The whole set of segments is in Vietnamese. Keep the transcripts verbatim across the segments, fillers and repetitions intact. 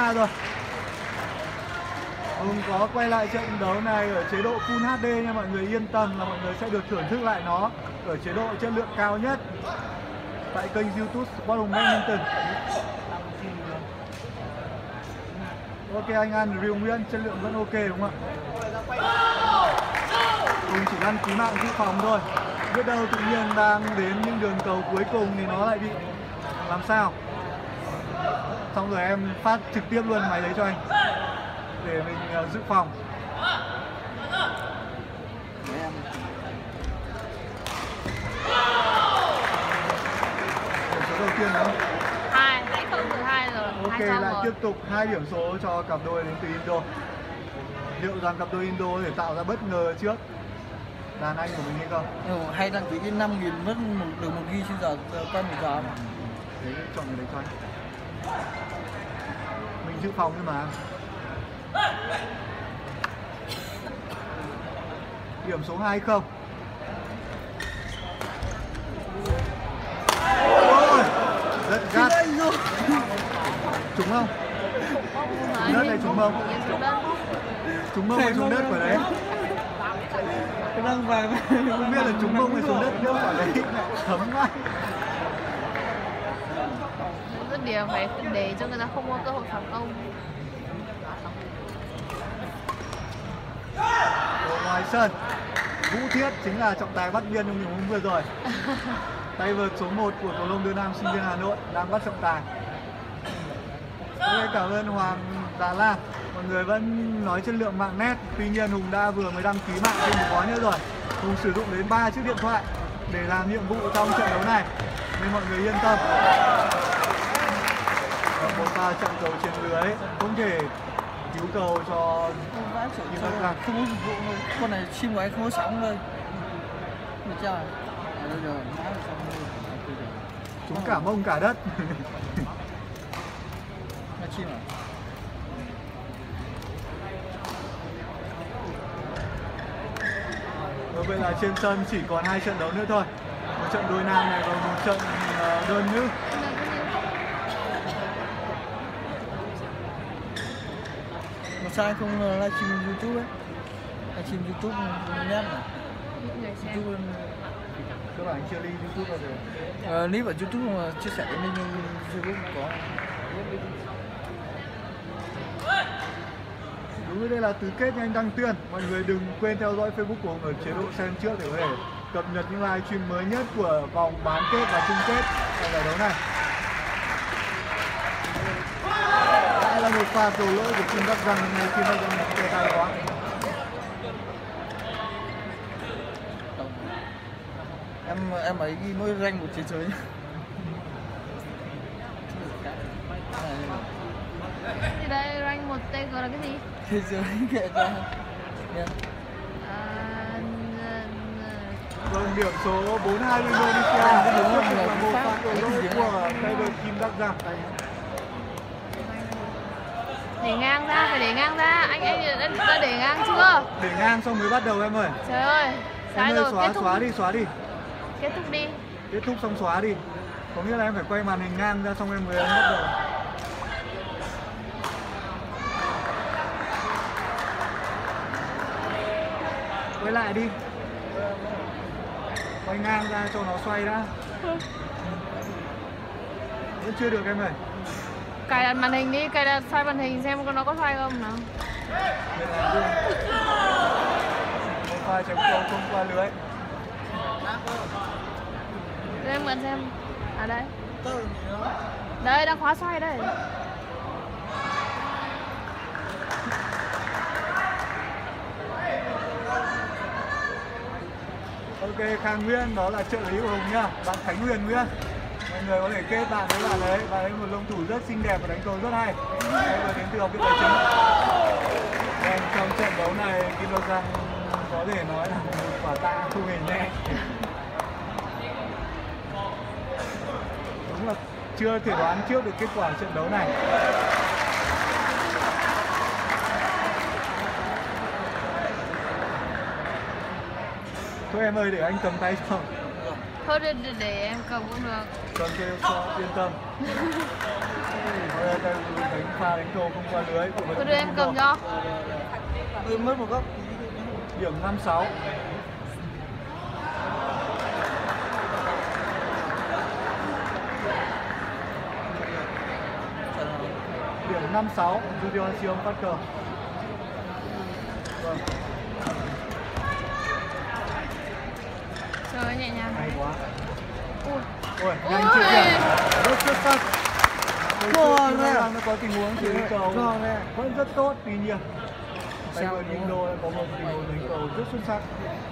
rồi. Hùng có quay lại trận đấu này ở chế độ Full hát đê nha mọi người, yên tâm là mọi người sẽ được thưởng thức lại nó ở chế độ chất lượng cao nhất tại kênh YouTube Sport Hùng Badminton. Ok anh An, review Nguyễn, chất lượng vẫn ok đúng không ạ? Hùng chỉ đăng ký mạng dự phòng thôi, biết đâu tự nhiên đang đến những đường cầu cuối cùng thì nó lại bị làm sao. Xong rồi em phát trực tiếp luôn máy đấy cho anh để mình uh, dự phòng. Điểm số đầu tiên đó hai, nãy không từ hai rồi. Ok, lại rồi. Tiếp tục hai điểm số cho cặp đôi đến từ Indo. Liệu rằng cặp đôi Indo có thể tạo ra bất ngờ trước đàn anh của mình hay không? Ừ, hay đăng ký cái năm nghìn mất một, được một ghi chứ giờ qua một giờ mà. Đấy, chọn người đấy cho anh. Mình dự phòng thôi mà. Điểm số hai không. Ôi, rất gắt. Trúng không? Trúng đất này trúng không? Trúng mông hay trúng đất quả đấy? Cái răng vàng. Không biết là trúng mông hay trúng đất nữa quả đấy. Thấm quá. Rất điểm phải để cho người ta không có cơ hội phản công. Ở ngoài sân, Vũ Thiết chính là trọng tài bắt biên trong những hôm vừa rồi. Tay vợt số một của cầu lông Đưa Nam sinh viên Hà Nội đang bắt trọng tài. Ok, cảm ơn Hoàng Đà La. Mọi người vẫn nói chất lượng mạng nét, tuy nhiên Hùng đã vừa mới đăng ký mạng thêm một gói nữa rồi. Hùng sử dụng đến ba chiếc điện thoại để làm nhiệm vụ trong trận đấu này, nên mọi người yên tâm. Một pha chặn cầu trên lưới không thể cứu cầu cho nhưng mà không có dịch vụ thôi. Con này sim của anh không có sóng thôi. Được chưa? À, bây giờ nói xong rồi. Chúng cả mông cả đất. Là chim à? Và vậy là trên sân chỉ còn hai trận đấu nữa thôi. Một trận đôi nam này và một trận uh, đơn nữ. Mà sao anh không livestream YouTube ấy? Livestream YouTube nét này. YouTube Các bạn chưa đi YouTube bao giờ? Ờ, clip ở YouTube mà chia sẻ lên Facebook có. Đúng, đây là tứ kết nha anh Đăng Tuyên. Mọi người đừng quên theo dõi Facebook của Hùng ở chế độ xem trước để có thể cập nhật những livestream mới nhất của vòng bán kết và chung kết tại giải đấu này. Đây là một pha cầu lỗi của Kim Đắc Răng, này Kim Đắc Răng kề tay quá. Em em ấy ghi mỗi rank một thế giới. Thì đây rank một tê giê là cái gì? Thế giới kệ ra. Vâng, điểm số bốn hai Indonesia. Đúng là một pha cầu lỗi của tay vợt Kim Đắc Răng. Để ngang ra, phải để ngang ra. Anh anh đã để ngang chưa? Để ngang xong mới bắt đầu em ơi. Trời ơi, sai rồi, xóa, kết thúc. xóa đi, xóa đi. Kết thúc đi. Kết thúc xong xóa đi. Có nghĩa là em phải quay màn hình ngang ra xong em mới bắt đầu. Quay lại đi. Quay ngang ra cho nó xoay đã. Vẫn chưa được em ơi. Cài đặt màn hình đi, cài đặt xoay màn hình xem nó có xoay không nào. Một pha chém cầu không qua lưới. Để em mượn xem. À đây. Đây, đang khóa xoay đây. Ok, Khang Nguyên, đó là trợ lý của Hùng nhá. Bạn Khánh Huyền Nguyên. Mọi người có thể kết bạn với bạn ấy. Bạn ấy một lông thủ rất xinh đẹp và đánh cầu rất hay. Đây là đến từ học viện tài chính. Vâng, trong trận đấu này Kim Đắc Răng có thể nói là một quả tạ không hề nhẹ. Đúng là chưa thể đoán trước được kết quả trận đấu này. Thôi em ơi, để anh cầm tay cho. Thôi để, để em cầm cũng được. Cầm cho cho yên tâm. Đây, đây, đánh pha đánh cầu không qua lưới của Tôi đưa em cầm cho. Tôi mất một góc. Điểm năm sáu. Điểm năm sáu, Julian Siêu phát cờ. Vâng. Chơi nhẹ nhàng. Hay quá. Ui. Ôi, Ui. nhanh chưa kìa. Rất xuất sắc. Ngon đấy. đấy. Nó có tình huống xử lý cầu. Ngon đấy. Vẫn rất tốt, tuy nhiên. Tay Sao vợt đúng Indo đã có một tình huống đánh cầu rất xuất sắc.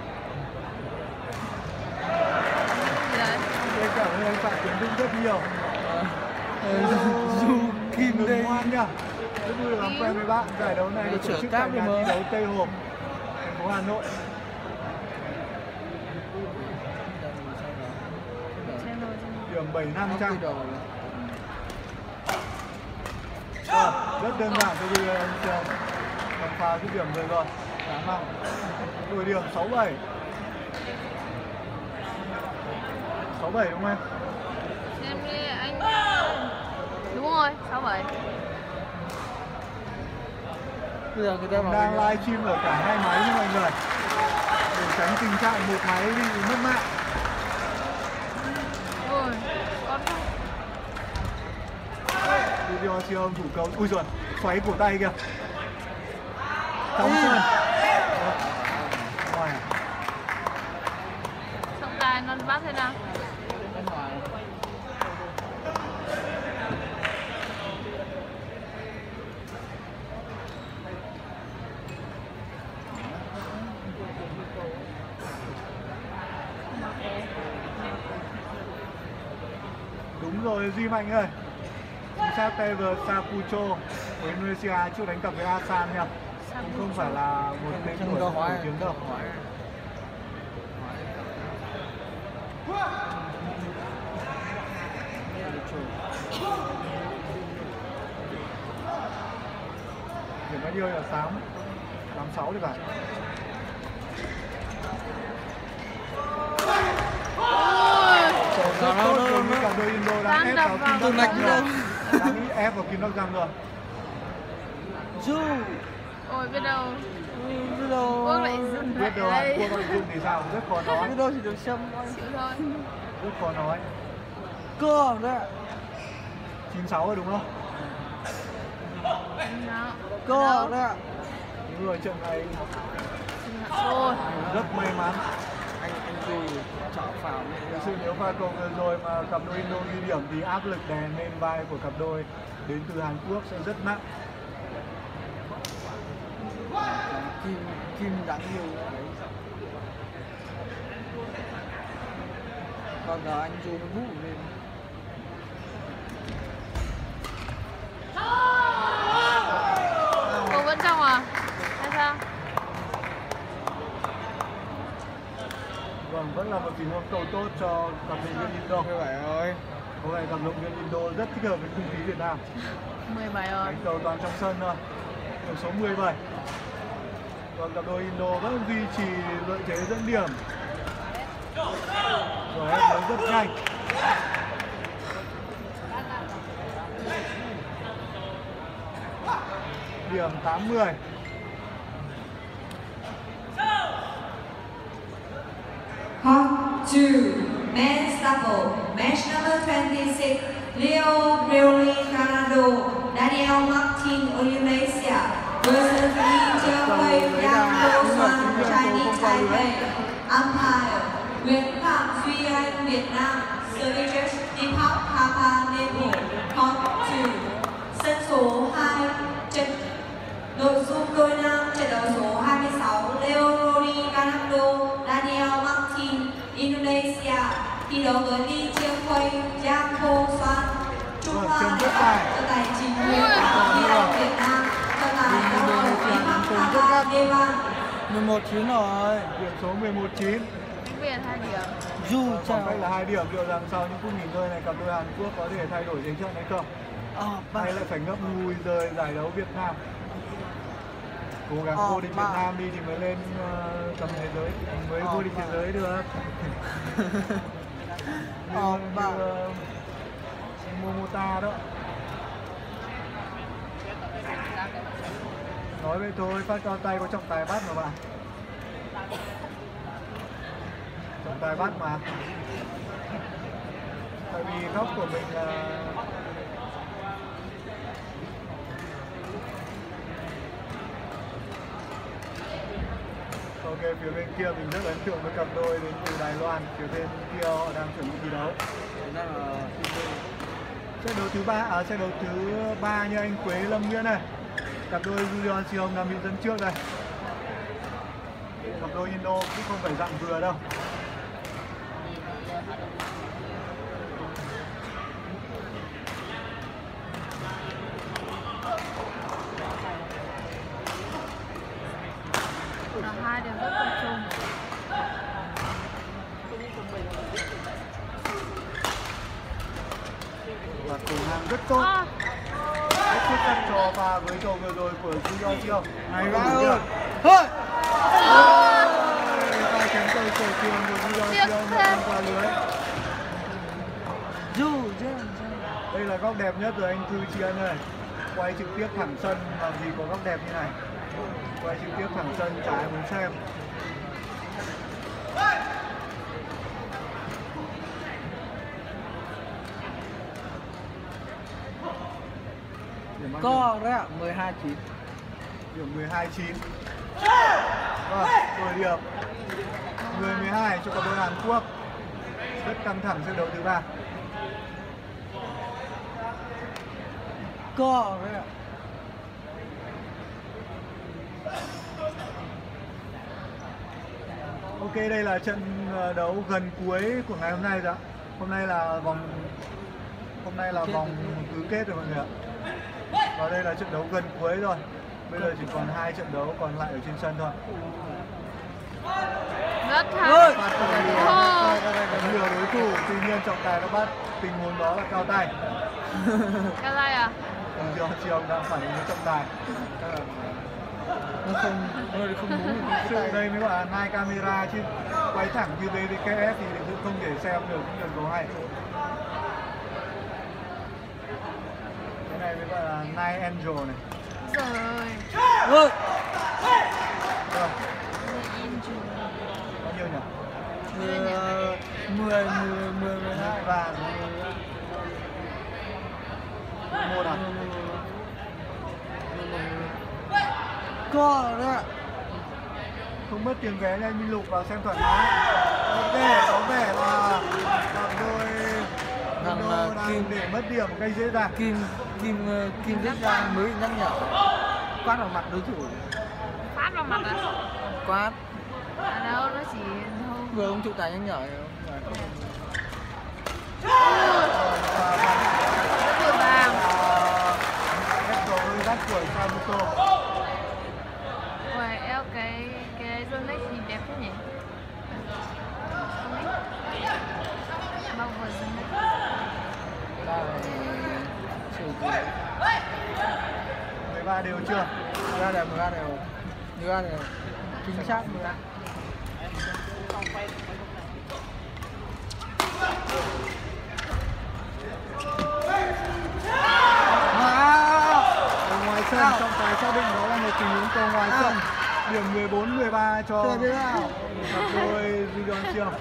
Gì đấy? Đây cảm ơn anh Phạm Tiến Dũng rất nhiều. Dù Kim Đừng đây. ngoan nhá. Rất vui được làm quen với bạn. Giải đấu này được tổ chức tại nhà thi đấu Tây Hồ, thành phố Hà Nội. Xem rồi, xem rồi. Điểm bảy năm trăm. À, rất đơn giản tôi đi anh xem. Bằng pha cái điểm rồi rồi. Khá mong. Đổi điểm sáu bảy. sáu bảy đúng không em? Xem đi anh. Đúng rồi, sáu bảy. Bây giờ người ta bảo Đang mình- live stream ở cả hai máy nha mọi người. Để tránh tình trạng một máy bị mất mạng. Ui, con không. Video siêu âm thủ cầu. Ui giời, xoáy cổ tay kìa. Trong sân. Ngoài à? Trọng tài nó bắt thế nào? bên ngoài. Đúng rồi Duy Mạnh ơi. Chính xác Trevor Sapucho của Indonesia chưa đánh cặp với Asan nha. Cũng không phải là một tên Chân tuổi câu hỏi. nổi tiếng đâu. Điểm bao nhiêu là tám tám sáu thì phải. Rất tốt rồi với cả đôi Indo đã ép vào Kim Đốc Giang rồi. Đã nghĩ ép vào Kim Đốc Giang rồi. Dù. Ôi, biết đâu. Biết đâu. Quốc lại dừng Biết đâu Hàn Quốc nội dung thì sao, rất khó nói. Biết đâu chỉ được xem thôi. Chịu thôi. Rất khó nói. Cơ đấy ạ. chín sáu rồi đúng không? Đó. Cơ đấy ạ. Đúng rồi, trận này Ôi. rất may mắn. Anh anh Dù chọn pháo. Thực sự nếu pha cầu vừa rồi mà cặp đôi Indo ghi điểm thì áp lực đè lên vai của cặp đôi đến từ Hàn Quốc sẽ rất nặng. Kim Kim đáng nhiều đấy. Còn giờ anh Dù nó vũ lên. Cầu vẫn trong à? Hay sao? Vâng, vẫn là một tình huống cầu tốt cho cặp đội viên Indo. Như vậy thôi. Có vẻ cặp đội viên Indo rất thích hợp với không khí Việt Nam. mười bảy rồi. Đánh cầu toàn trong sân thôi. Điểm số mười bảy. Còn cặp đôi Indo vẫn duy trì lợi thế dẫn điểm. Rồi em thấy rất nhanh. Điểm tám mươi. Hot two, men's double, match number twenty-six, Leo Breuli Canado, Daniel Martin Indonesia versus Lee Jiahui Yang Dosan Chinese Taipei. Umpire, Nguyễn Phạm Duy Anh Việt Nam, Service Deepak Thapa Nepal, Hot two. Sân số hai, trận nội dung đôi nam trận đấu số hai mươi sáu, Leo Breuli Canado, Daniel Martin Indonesia thi đấu với Lee Jiahui Yang Dosan Trung Vâng, Hoa trận rất Lê dài. Bản, trận tài Trình Nguyên thi đấu Việt Nam, trận tài giao hữu Deepak Thapa Nepal. mười một chín rồi. Điểm số mười một chín. Tiếng Việt hai điểm. Dù Khoảng chào. cách là hai điểm. Liệu rằng sau những phút nghỉ ngơi này cặp đôi Hàn Quốc có thể thay đổi thế trận hay không? Ờ, ba. Hay lại phải ngậm ngùi rời giải đấu Việt Nam? Cố gắng Ờ, vô địch ba. Việt Nam đi thì mới lên uh, tầm thế giới, mới Ờ, vô địch thế ba. giới được. Ờ, Như, ba. như uh, Momota đó. Nói vậy thôi, phát cao tay có trọng tài bắt mà bạn. Trọng tài bắt mà. Tại vì góc của mình là ok, phía bên kia mình rất ấn tượng với cặp đôi đến từ Đài Loan. Phía bên kia họ đang chuẩn bị thi đấu. Trận đấu thứ ba, à trận đấu thứ ba như anh Quế Lâm Nguyên này. Cặp đôi Julian Siong đang bị dẫn trước đây. Cặp đôi Indo cũng không phải dạng vừa đâu. Cả hai đều rất tập trung. Và cùng hàng rất tốt. À, Rất xuất sắc cho pha với cầu vừa rồi của Julian Siong. Này Ba ba ơi. ơi. Thôi. Pha chém cầu cổ truyền của Julian Tiếc Siong thêm. không qua lưới. Dù chứ. Đây là góc đẹp nhất rồi anh Thư Chiến ơi. Quay trực tiếp thẳng sân làm gì có góc đẹp như này. Quay trực tiếp thẳng sân chả ai muốn xem. Điểm bao nhiêu? Có đấy ạ, mười hai chín. Điểm mười hai chín. Vâng, mười điểm. mười mười hai cho cặp đôi Hàn Quốc. Rất căng thẳng trận đấu thứ ba. Có đấy ạ. Ok, đây là trận ờ, đấu gần cuối của ngày hôm nay rồi ạ. Hôm nay là vòng hôm nay là vòng tứ kết rồi mọi người ạ. Và đây là trận đấu gần cuối rồi. Bây giờ chỉ còn hai trận đấu còn lại ở trên sân thôi. rất Ôi. hay. Phạt cầu lừa, Thôi. đánh lừa đối thủ, tuy nhiên trọng tài đã bắt tình huống đó là cao tay. Cái này à? Còn Dion Siong đang phản ứng với trọng tài. Nó không, nó không đúng cái Sự tay. đây mới gọi là night camera chứ quay thẳng như vê vê kép ép thì không thể xem được những đường cầu hay. Cái này mới gọi là Night Angel này. Rồi. Ôi. Rồi, In chủ. bao nhiêu nhỉ? mười, mười, mười, mười, mười hai. Và một à? Có đấy ạ. Không mất tiền vé nên Minh Lục vào xem thoải mái. Ok, có vẻ là cặp đôi Rằng Indo là đang Kim- để mất điểm một cách dễ dàng. Kim, Kim, ờ, Kim Viết Giang mới nhắc nhở. Quát vào mặt đối thủ. Phát vào mặt à? Quát. À đâu, nó chỉ thôi. Vừa ông chủ tài nhắc nhở. Và Rất nhiều vàng. ép cầu hơi gắt của Sabuto. Ôi, eo cái cái Rolex gì đẹp thế nhỉ? Bao vừa Rolex. Ba là sử dụng. mười ba đều chưa? mười ba đều, mười ba đều. mười ba đều. Chính xác mười ba. Ở ngoài sân, trọng tài xác định đó là một tình huống cầu ngoài sân. Điểm mười bốn mười ba cho Chơi thế nào? cặp đôi Julian Siong.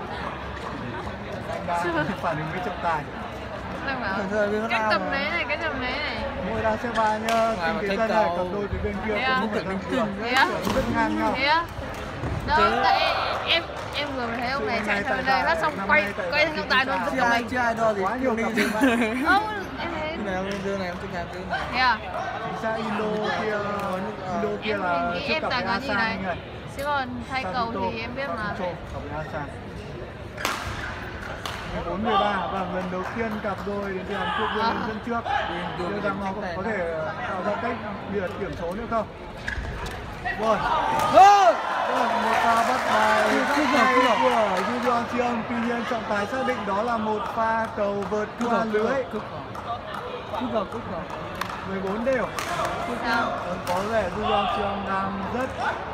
Anh đang phản ứng với trọng tài. Đang bảo, Thời thời bên cái nào tầm mà- đấy này, cái tầm đấy này. Ngôi đá xe ba nhá, Ngoài mà kinh tế thấy sân này, cầu. cặp đôi từ bên kia Thế cũng à? không phải Tưởng thằng linh thường. tinh Thế á? Rất ngang nhau. Thế á? Đâu, Thế- tại em em vừa mới thấy ông này chạy sang bên đây, phát xong Năm quay nay tại quay giải sang trọng tài luôn, Chưa giật Chưa cả ai, mình. chưa ai đo gì. Quá nhiều Đi cặp đi. đôi bạn. Ông em thấy. Cái này ông đưa này, ông tôi nhà tôi này. Thế à? Chính xác Indo kia, Indo kia Em là mình nghĩ trước em cặp toàn với có gì Asan này. anh ơi. Chứ còn thay cầu thì em biết mà. Sabuto, cặp với Asan. mười bốn mười ba và lần đầu tiên cặp đôi đến từ Hàn Quốc vươn lên dẫn trước. Liệu rằng họ có thể tạo ra cách biệt điểm số nữa không? Rồi, Ôi! rồi một pha bắt bài Cứ bắt rồi, cứ tay rồi. của Julian Siong. Tuy nhiên trọng tài xác định đó là một pha cầu vượt Cứ qua vào, cứ vào, lưới. cứ vào. Cứ vào, cứ vào. mười bốn đều. Sao? Còn có vẻ Julian Siong đang rất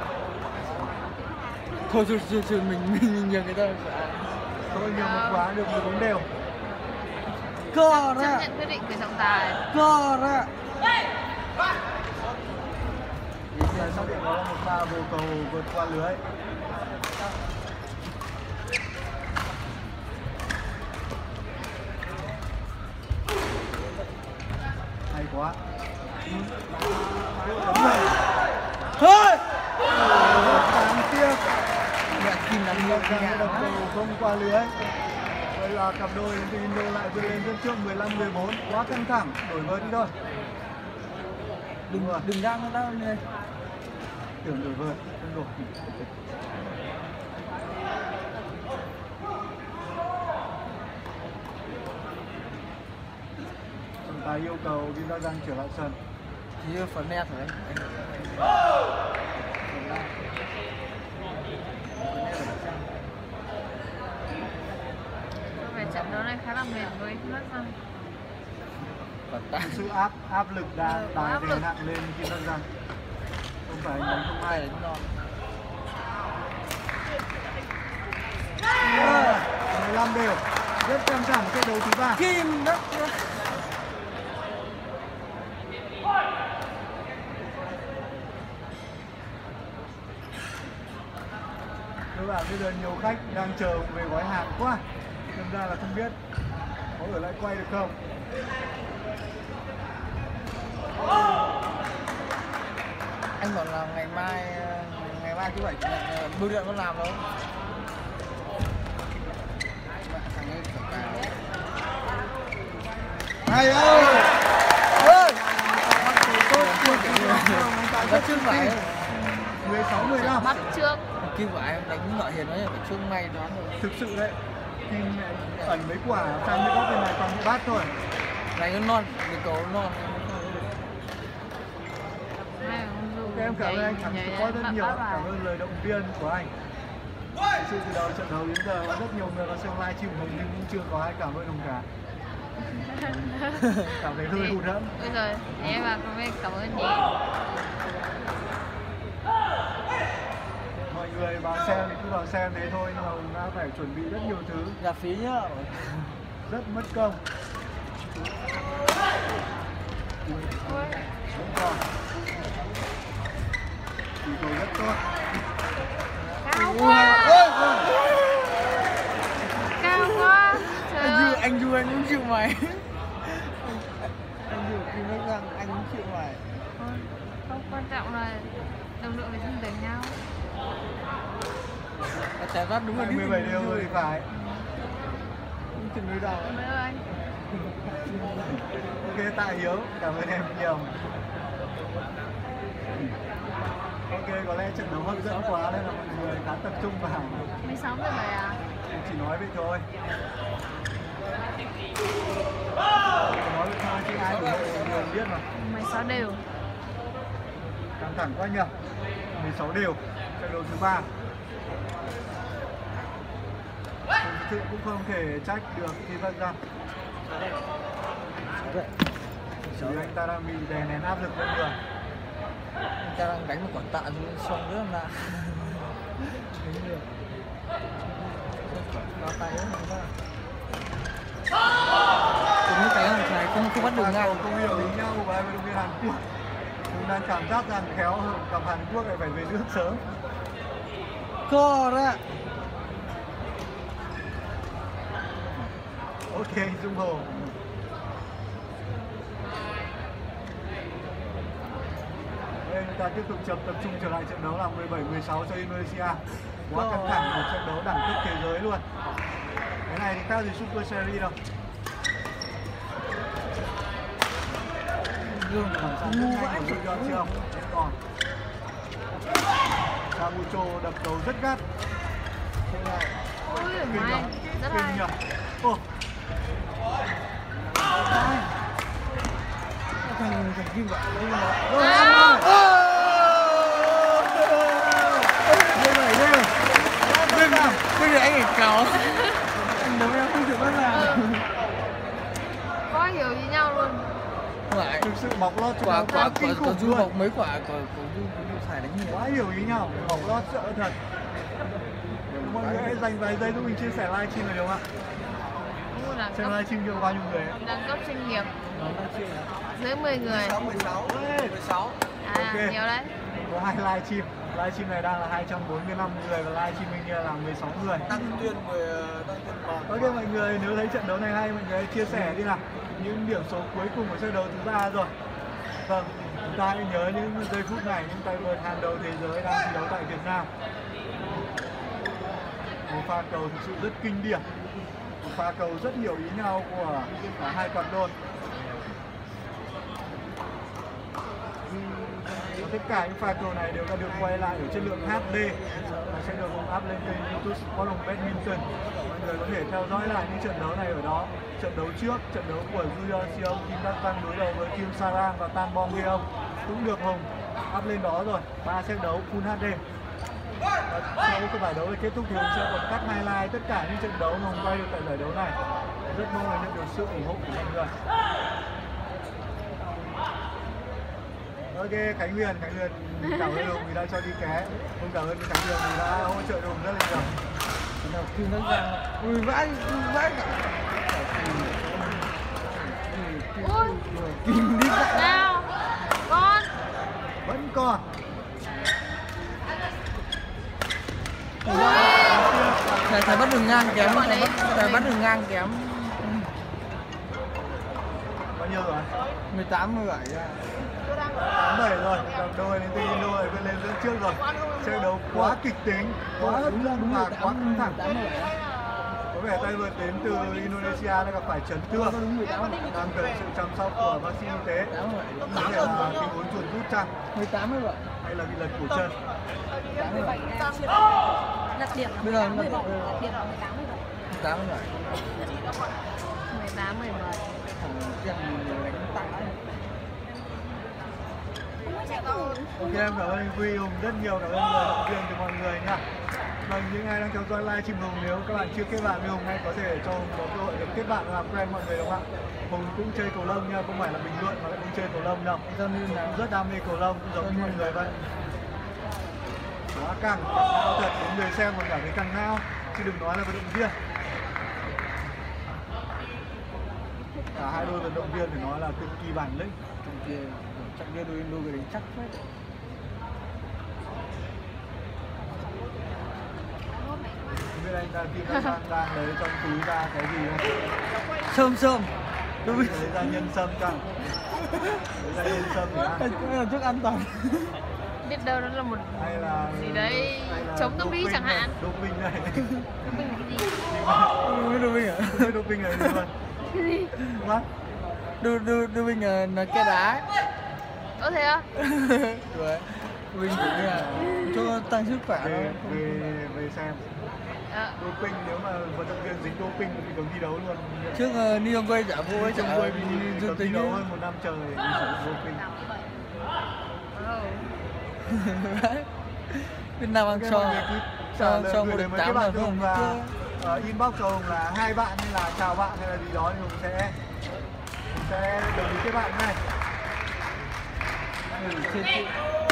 Thôi, thôi, thôi, thôi, mình, mình, mình nhường người ta. thôi nhiều một quá được mười bốn đều. Có Chấp đấy ạ. nhận quyết định của trọng tài. Có đấy ạ. xác định đó là một pha vô cầu vượt qua lưới. Hay quá. Thôi. Đáng tiếc. Mẹ kim đánh Một nhà cái đập cầu không qua lưới. Vậy là cặp đôi đến Indo lại vươn lên dẫn trước mười lăm mười bốn. Quá căng thẳng, đổi vợt đi thôi. Đừng đừng ra người ta này. Tưởng đổi vợt, không đổi. Trọng tài yêu cầu Kim Đa Giang trở lại sân. Chỉ phần net rồi anh. Về trận đấu này khá là mệt với Kim Đa Giang. Sự áp áp lực đã Ừ, đè áp lực. nặng lên Kim Đa Giang. Không phải đánh không ai đánh non. mười lăm đều. Rất căng thẳng trận đấu thứ ba. Kim đất. Các bạn bây giờ nhiều khách đang chờ về gói hàng quá. Thực ra là không biết có ở lại quay được không. Anh bảo là ngày mai ngày mai thứ bảy chủ nhật bưu điện có làm đâu. Thằng ấy phải cào. Hay ơi. Ơi. Tốt của Bắt trước phải. mười sáu mười lăm. Bắt trước. Kim phải đánh lợi hiền ấy phải chung may đoán rồi. Thực sự đấy. Kim ẩn mấy quả sang mấy góc bên này toàn bị bát thôi. Này nó non, cái cầu non. Các em cảm ơn anh Thắng có rất nhiều. Cảm ơn lời động viên của anh. Thực sự từ đầu trận đấu đến giờ có rất nhiều người vào xem live stream nhưng cũng chưa có ai cảm ơn ông cả. Cảm thấy hơi hụt hẫng. Bây giờ em và comment cảm ơn chị. Mọi người vào xem thì cứ vào xem thế thôi nhưng mà chúng ta phải chuẩn bị rất nhiều thứ, Giá phí nhá. rất mất công. Đúng rồi. Chỉ cầu rất tốt. Cao quá. Cao quá. Trời Anh Du, ơi. anh Du anh cũng chịu mày. Anh Du Kim nói rằng anh cũng chịu mày. Không, không quan trọng là đồng đội phải tin tưởng nhau. Trái bắt đúng là mười bảy đều rồi thì phải. Không chừng người đâu. Cảm ơn anh. Ok, Tạ Hiếu, cảm ơn em nhiều. Ok, có lẽ trận đấu hấp dẫn quá nên là mọi người khá tập trung vào. mười sáu mười bảy à? Em chỉ nói vậy thôi. Nói vậy thôi chứ ai cũng người biết mà. mười sáu đều. Căng thẳng quá nhỉ. mười sáu đều, trận đấu thứ ba. Thực sự cũng không thể trách được khi Vân Giang. Chỉ anh ta đang bị đè nén áp lực lên người. Anh ta đang đánh một quả tạ xuống xong nữa là đánh được. Vào tay ấy mà. Cũng như cái này không không bắt được ngay. Không hiểu ý nhau của hai vận động viên Hàn Quốc. Chúng đang cảm giác rằng khéo hơn cặp Hàn Quốc lại phải về nước sớm. Co đó. Ok, Dung Hồ. Đây chúng ta tiếp tục chập tập trung trở lại trận đấu là mười bảy mười sáu cho Indonesia. Quá căng thẳng, một trận đấu đẳng cấp thế giới luôn. Cái này thì khác gì Super Series đâu. Gương Phản xạ rất nhanh của John chưa? Vẫn còn. Samucho đập cầu rất gắt. Ui, Kinh may. nhỉ? Rất Kinh hay. nhỉ? Ô. thằng thằng Kim vậy. Rồi, À. mười bảy đều. Bây giờ bây giờ anh phải cáo. Anh đấu em không chịu bắt là. Có hiểu ý nhau luôn. Phải. Thực sự bọc lót Quả quả quả kinh có khủng Du luôn. bọc mấy quả có có Du Du xài đánh nhiều. Quá hiểu ý nhau, bọc lót sợ thật. Mọi người hãy dành vài giây giúp mình chia sẻ livestream này được không ạ? Đúng rồi, đẳng Xem cấp, livestream cho bao nhiêu người ấy? đẳng cấp chuyên nghiệp. Nó nói chuyện là Dưới mười người. mười sáu mười sáu mười sáu. À, Ok. nhiều đấy. có hai live stream. Live stream này đang là hai trăm bốn mươi lăm người và live stream bên kia là mười sáu người. Đăng tuyên mười đăng tuyên bạc. Ok mọi người, nếu thấy trận đấu này hay mọi người chia sẻ đi nào. Những điểm số cuối cùng của trận đấu thứ ba rồi. Vâng, chúng ta hãy nhớ những giây phút này, những tay vợt hàng đầu thế giới đang thi đấu tại Việt Nam. Một pha cầu thực sự rất kinh điển, một pha cầu rất hiểu ý nhau của cả hai cặp đôi. Và tất cả những pha cầu này đều đã được quay lại ở chất lượng hát đê và sẽ được up lên kênh YouTube Sport Hồng Badminton. Mọi người có thể theo dõi lại những trận đấu này ở đó. Trận đấu trước, trận đấu của Julian Sion Kim Đắc Tăng đối đầu với Kim Sarang và Tan Bong Gyeong cũng được Hồng up lên đó rồi. Ba set đấu full hát đê. Và sau cái giải đấu này kết thúc thì Hồng sẽ còn cắt highlight tất cả những trận đấu mà Hồng quay được tại giải đấu này. Rất mong là nhận được sự ủng hộ của mọi người. Ok, Khánh Huyền, Khánh Huyền cảm ơn Hùng vì đã cho đi ké. Hùng cảm ơn Khánh Huyền vì đã hỗ trợ Hùng rất là nhiều. Nào khi nó ra, ui vãi, ui vãi cả. Ui, Kim đi ra. nào, con. Vẫn còn. Thầy thầy bắt đường ngang kém, thầy bắt, thầy bắt đường ngang kém. Bao nhiêu rồi? mười tám, mười bảy ra. tám bảy rồi, cặp đôi đến từ Indo lại vươn lên dẫn trước rồi. Trận đấu quá kịch tính, quá hấp dẫn và quá căng thẳng. Có vẻ tay vợt đến từ Indonesia đã gặp phải chấn thương, đang cần sự chăm sóc của bác sĩ y tế. Có thể là tình huống chuột rút chăng mười tám mươi bảy. hay là bị lật cổ chân. Đặt điểm Bây giờ mười bảy, đặt điểm là mười tám, mười bảy. mười tám, mười bảy. mười tám, mười bảy. Thằng đánh tặng. Ok, em cảm ơn anh Quy Hùng rất nhiều, cảm ơn lời động viên từ mọi người nha. Vâng, những ai đang theo dõi live stream Hùng, nếu các bạn chưa kết bạn với Hùng hay có thể cho Hùng có cơ hội được kết bạn và làm quen mọi người đúng không ạ? Hùng cũng chơi cầu lông nha, không phải là bình luận mà lại cũng chơi cầu lông đâu. Hùng rất đam mê cầu lông, cũng giống như mọi người vậy. Quá căng, căng não thật, những người xem còn cảm thấy căng não, chứ đừng nói là vận động viên. Cả hai đôi vận động viên phải nói là cực kỳ bản lĩnh. Trong kia, chắc kia đôi đôi người đánh chắc phết. Không biết anh đang Kim đang, đang, đang lấy trong túi ra cái gì không? Sơm sơm. Tôi biết. Lấy ra nhân sâm chăng? Lấy ra nhân sâm để ăn. Cái là trước an toàn. Biết đâu đó là một Hay là gì đấy hay là chống tâm lý doping chẳng này, hạn. Doping này. Doping là cái gì? Không biết doping à? Không biết doping này luôn. Cái gì? Đúng không? Đu đu doping là là cái đá. Có thế á? Đuổi. Doping cũng là cho tăng sức khỏe Về, thôi. về, về xem. À, Doping, nếu mà vận động viên dính doping thì cấm thi đấu luôn. Trước uh, Ni Hồng Quay trả vô ấy Trong trả quay bị dương cấm thi tính đấu ấy. hơn một năm trời vì sử dụng doping. oh. Việt Nam ăn Ok, cho mọi người cứ trả cho lời cho gửi một lời điểm mời kết tám bạn là cho Hùng không là uh, inbox cho Hùng là hai bạn hay là chào bạn hay là gì đó thì Hùng sẽ Hùng sẽ đồng ý kết bạn ngay. Ừ, trên trên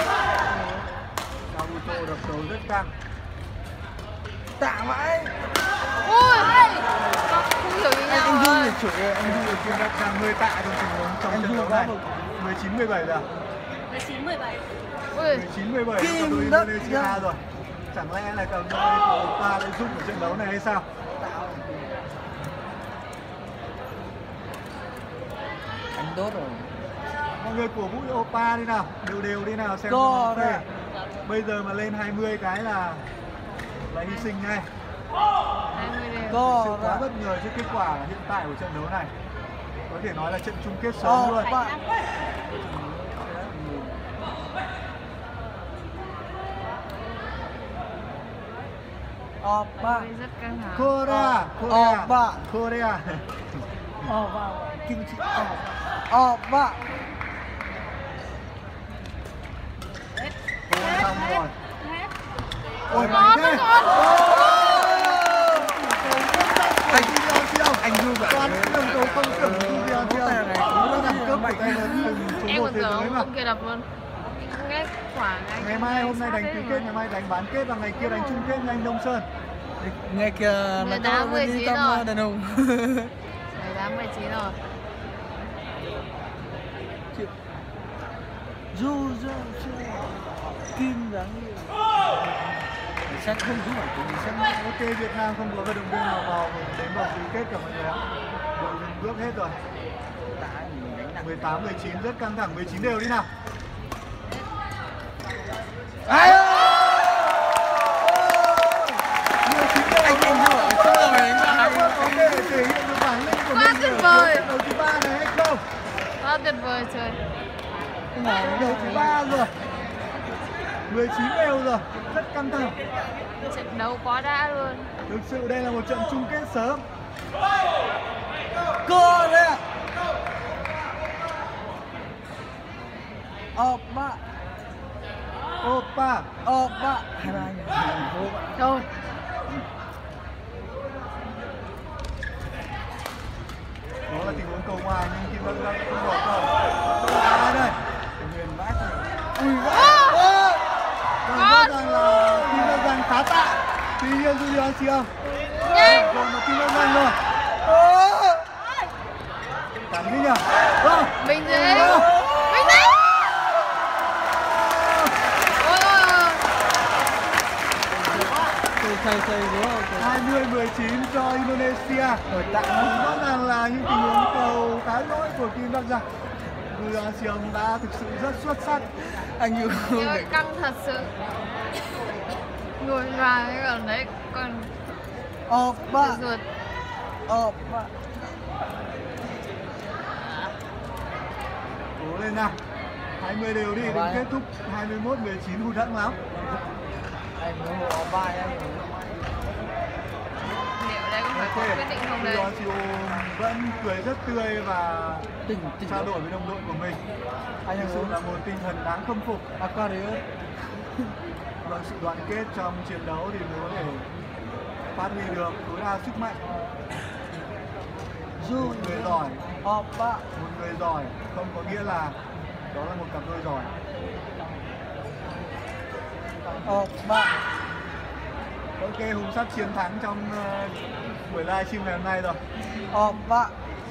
Kabuto đập đầu rất căng. tạ mãi Ui, nó không hiểu như anh nhau anh rồi. Dung chửi anh Anh Dung Dung Kim đã sang mười tạ trong tình huống trong Anh trận Dung đấu quá này. một- mười chín mười bảy rồi. mười chín, mười bảy. Ui, mười chín mười bảy cho đội Kim đất Indonesia dân. rồi. Chẳng lẽ là cầm đôi của Oppa lại giúp ở trận đấu này hay sao? anh tốt rồi. Mọi người cổ vũ cho Oppa đi nào, đều đều đi nào xem Co phê. ra. Bây giờ mà lên hai mươi cái là là hy sinh ngay. hai mươi đều. Sự Co quá ra. bất ngờ trước kết quả hiện tại của trận đấu này. Có thể nói là trận chung kết sớm luôn. Co Oppa. Ui, rất căng thẳng. Korea, Korea, Oppa. Korea. Oppa. Kim chi Oppa. Ôi, xong rồi. Hết. Ôi, Ngon, mạnh nó thế. ngon. Anh Kim Siêu, Anh Dung bảo toàn những đồng cầu không tưởng Kim Siêu Siêu. Cái này Cũng là đẳng cấp của tay lớn từng số Em một còn thế tưởng giới ông mà. ông kia đập luôn. Nghe quả ngay. Ngày mai hôm nay sát đánh thế tứ mà. kết, ngày mai đánh bán kết và ngày kia đánh chung kết với anh Đông Sơn. nghe kìa là mười các tám, mười đi chín tâm rồi. đàn ông. mười tám, mười chín rồi. Du du du. Kim dáng sách không chú phải cùng sách. Ok, Việt Nam không có vận động viên nào vào đến vòng tứ kết cả mọi người ạ. Đội dừng bước hết rồi. mười tám mười chín rất căng thẳng, mười chín đều đi nào. Ai ơi! mười chín đều anh em rồi, không rồi anh Ai có thể thể hiện được bản lĩnh của Quá mình tuyệt ở vời. trận đấu thứ ba này hay không? Quá tuyệt vời trời. Trận đấu thứ ba rồi. mười chín đều rồi, rất căng thẳng. Trận đấu quá đã luôn. Thực sự đây là một trận chung kết sớm. Cơ đấy ạ. Oppa. Oppa. Oppa. Hai ba nhỉ? Rồi. Đó là tình huống cầu ngoài nhưng Kim Bắc Giang không bỏ cầu. À đây. Huyền vãi thôi. Ui vãi. Và rõ ràng là Kim Bắc Giang khá tạ. Tuy nhiên Julian Siam Nhanh. còn là Kim Bắc Giang rồi. Cắn đi nhỉ. Vâng. Bình dưới. Bình dưới. Ôi ôi ôi. Tôi thay thay đúng không? hai mươi mười chín cho Indonesia. Rồi tặng Rõ ràng là những tình huống cầu khá lỗi của Kim Bắc Giang. Julian Siam đã thực sự rất xuất sắc. anh như Trời ơi, căng thật sự. Ngồi vào cái còn đấy còn Oppa. ruột. Oppa. Cố lên nào. hai mươi đều đi, đến kết thúc hai mươi mốt mười chín hụt hẫng lắm. Anh muốn hộ Oppa em. Liệu đây có phải có quyết định không đây? Yoshio vẫn cười rất tươi và Tỉnh tỉnh trao đổi với đồng đội của mình. Anh Thực sự muốn là một tinh thần đáng khâm phục. Aquarius. Và sự đoàn kết trong chiến đấu thì mới có thể phát huy được tối đa sức mạnh. Du Một người giỏi, Oppa. một người giỏi không có nghĩa là đó là một cặp đôi giỏi. Oppa. Ok, Hùng sắp chiến thắng trong uh, buổi livestream ngày hôm nay rồi. Oppa.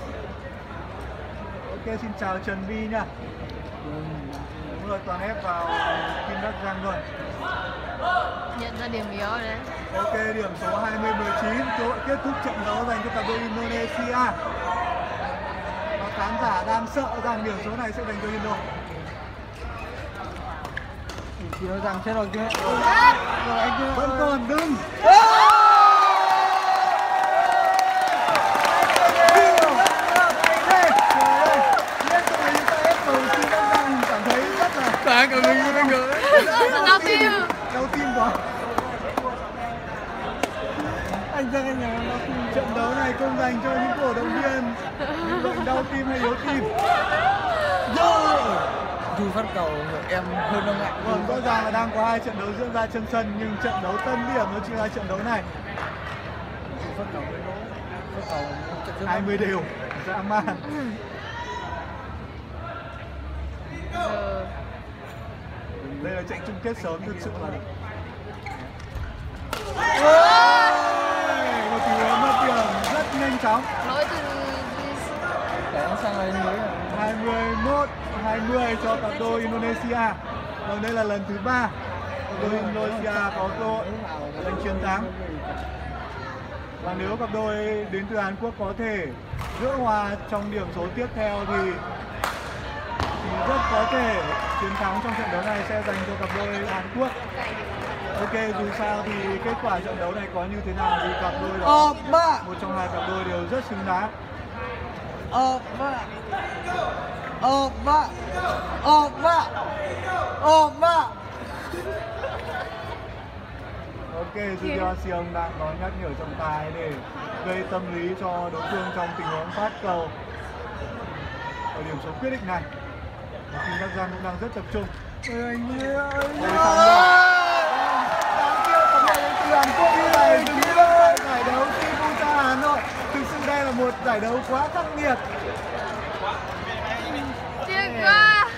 Ok, xin chào Trần Vi nha. Đúng rồi, toàn ép vào Kim Bắc Giang rồi. Nhận ra điểm yếu rồi đấy. Ok, điểm số hai mươi mười chín, cơ hội kết thúc trận đấu dành cho cặp đôi Indonesia. Và khán giả đang sợ rằng điểm số này sẽ dành cho Indo. Thì nói rằng thế rồi kia. Rồi anh kia. Vẫn còn đừng. Cảm thấy rất là Cả cả mình luôn anh ơi. Đau tim. đau tim quá. Anh Giang anh nhà nó không. Trận đấu này không dành cho những cổ động viên những bệnh đau tim hay yếu tim. Dù phát cầu em hơi lo ngại. Vâng, rõ ràng là đang có hai trận đấu diễn ra trên sân nhưng trận đấu tâm điểm nó chỉ là trận đấu này. Dù phát cầu hơi lỗ. Phát cầu trận rất hai mươi đều, dã man. Giờ Đây là trận chung kết sớm thực sự là một tình huống mất điểm rất nhanh chóng. lỗi từ Để anh sang đây mới là hai mươi mốt hai mươi cho cặp đôi Indonesia. Vâng, đây là lần thứ ba cặp đôi Indonesia có cơ hội giành chiến thắng. Và nếu cặp đôi đến từ Hàn Quốc có thể gỡ hòa trong điểm số tiếp theo thì thì rất có thể chiến thắng trong trận đấu này sẽ dành cho cặp đôi Hàn Quốc. Ok, dù sao thì kết quả trận đấu này có như thế nào thì cặp đôi đó, Oppa. một trong hai cặp đôi đều rất xứng đáng. Oppa. Oppa. Oppa. Oppa. Ok, Julian Siam đang có nhắc nhở trọng tài để gây tâm lý cho đối phương trong tình huống phát cầu ở điểm số quyết định này. Và Kim Bắc Giang cũng đang rất tập trung. Ôi anh ơi. Ôi, đáng tiếc cặp đôi đến từ Hàn Quốc như này đứng lên giải đấu Sibucha Hà Nội. Thực sự đây là một giải đấu quá khắc nghiệt. tiếc quá.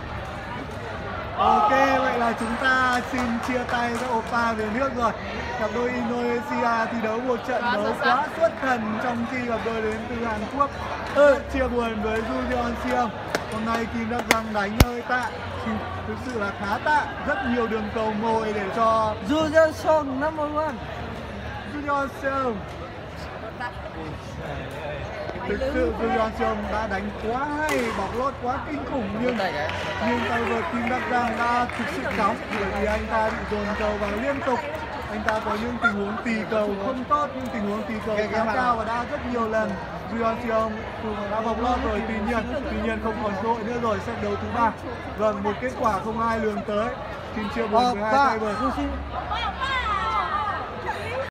Ok, vậy là chúng ta xin chia tay với Oppa về nước rồi. Cặp đôi Indonesia thi đấu một trận Quá đấu xuất sắc. quá xuất thần trong khi cặp đôi đến từ Hàn Quốc. Ừ, chia buồn với Julian Siam. Hôm nay Kim Bắc Giang đánh hơi tạ. thực sự là khá tạ, rất nhiều đường cầu mồi để cho Ju Jeong number one. Junior Seung. Thực sự Junior Seung đã đánh quá hay, bọc lót quá kinh khủng, nhưng Đây cái. nhưng tay vợt Kim Đắc Giang đã thực sự nóng bởi vì anh ta bị dồn cầu vào liên tục. Anh ta có những tình huống tì cầu không tốt, những tình huống tì cầu khá cao và đã rất nhiều lần Junior Seung đã bọc lót rồi. Tuy nhiên, tuy nhiên không còn cơ hội nữa rồi, set đấu thứ ba. Vâng, một kết quả không ai lường tới. Xin chia buồn với hai tay vợt.